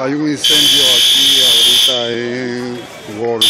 Hay un incendio aquí ahorita en Walmart.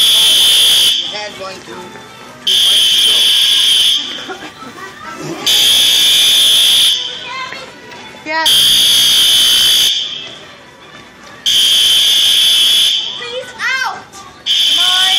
Please out! Come on!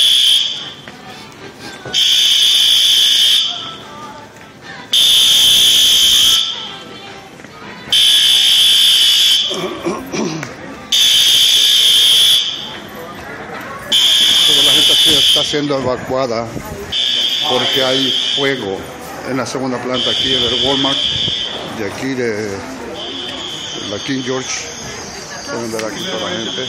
Toda la gente aquí está siendo evacuada porque hay fuego en la segunda planta aquí del Walmart, de aquí de la King George. Pueden ver aquí toda la gente.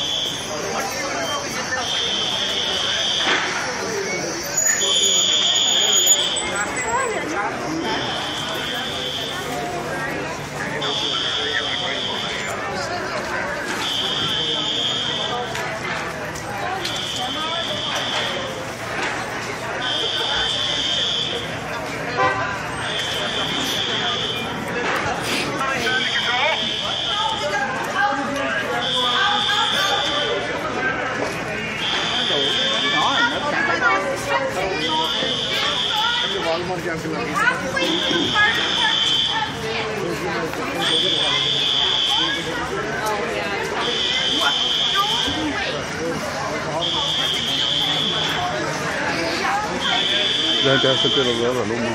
La gente hace que lo vea la luz,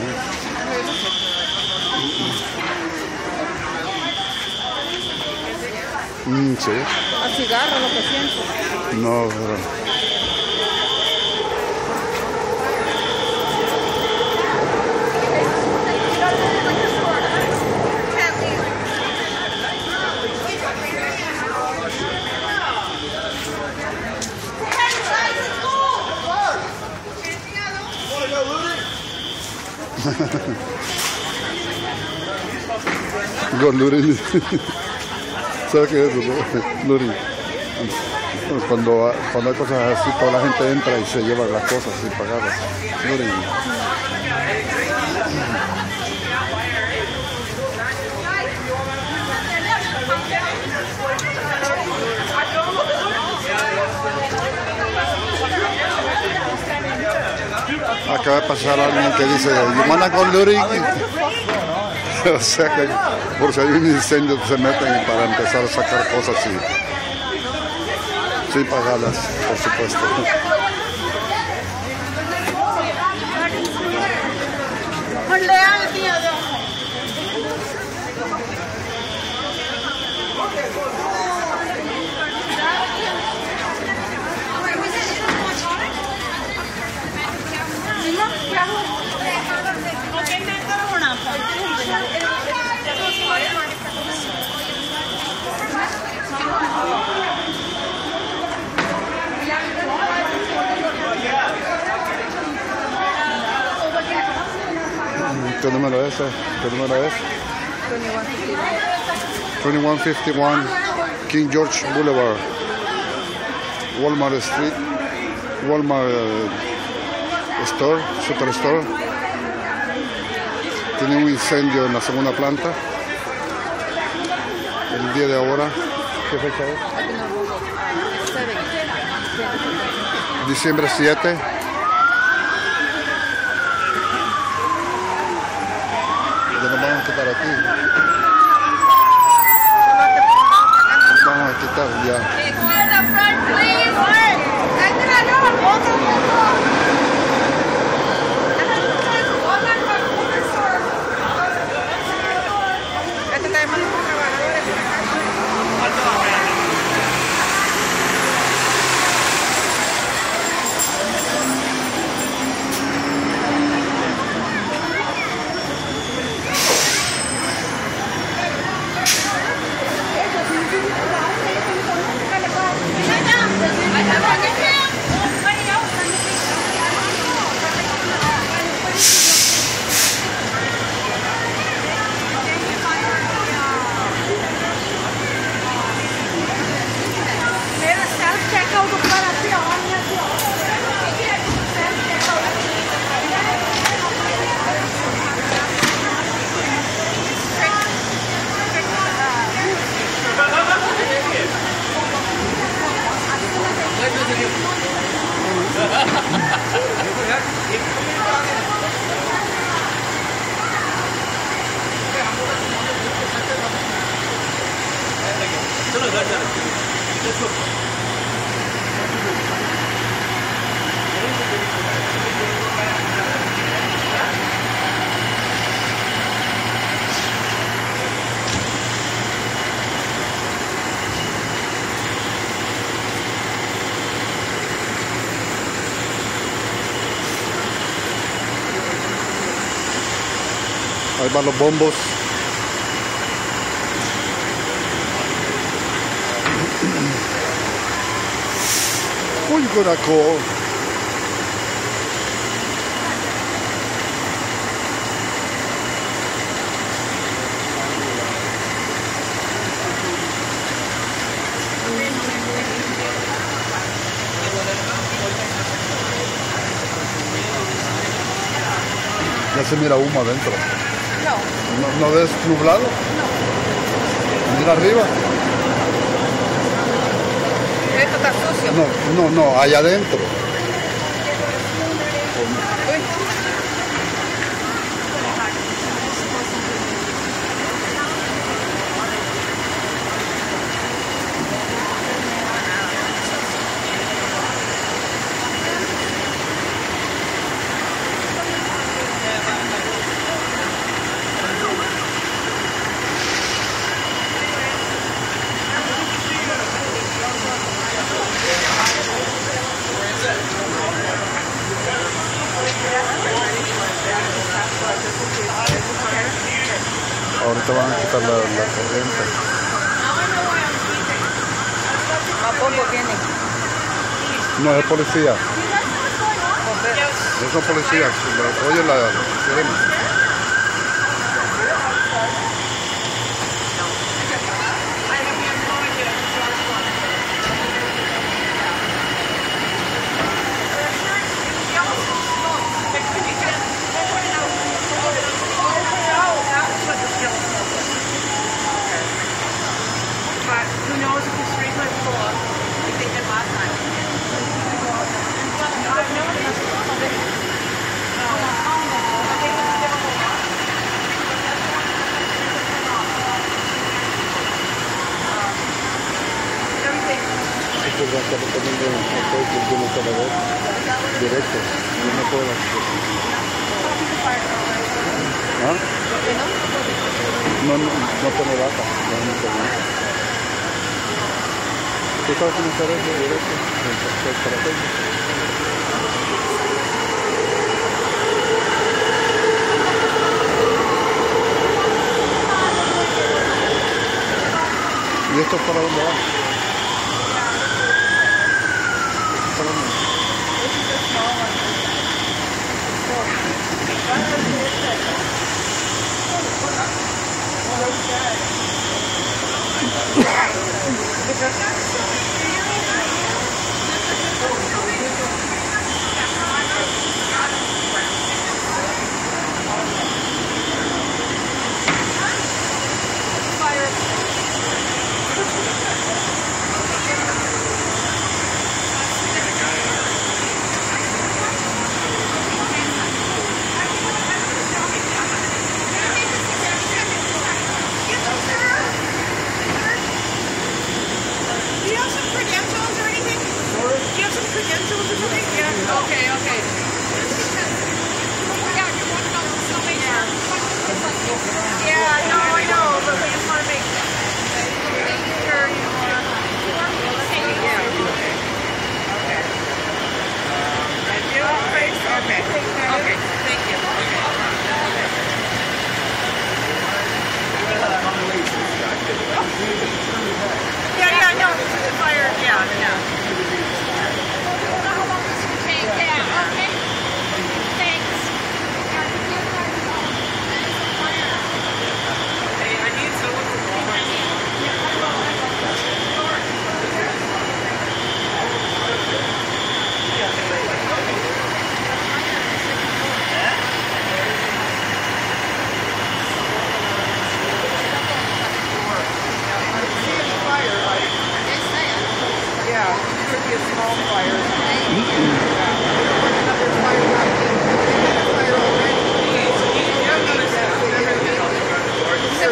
sí. A cigarro lo que siento. No, pero... Go looting. ¿Sabes qué es eso? Looting. Cuando hay cosas así, toda la gente entra y se lleva las cosas sin pagarlas. Looting. Acaba de pasar alguien que dice, you wanna go looting? O sea que por si hay un incendio se meten para empezar a sacar cosas sin pagarlas, por supuesto. ¿Qué número es ese? ¿Qué número es? 2151 King George Boulevard, Walmart Street, Walmart Store, Superstore. Tiene un incendio en la segunda planta. El día de ahora, ¿qué fecha es? Diciembre 7. Ya nos vamos a quitar aquí. Nos vamos a quitar ya. Ahí van los bombos. Uy, coraco. Ya se mira humo adentro. No. ¿No ves nublado? No. Mira arriba. Esto está sucio. No, allá adentro. Uy. Ahorita van a quitar la corriente. Más bombo tiene. No, es policía. Bomberos. No son policías. Oye la sirena. Who knows if the street might pull up like they did last time? Estos van a estar poniendo un coche de una sola vez. Directo. No puedo hacer. ¿Ah? No pone vaca. No pone. ¿Tú sabes cómo hacer eso directo? Para hacerlo. ¿Y esto para dónde va? ¿Para dónde?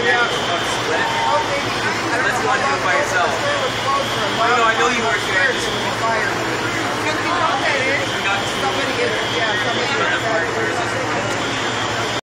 I know you work here.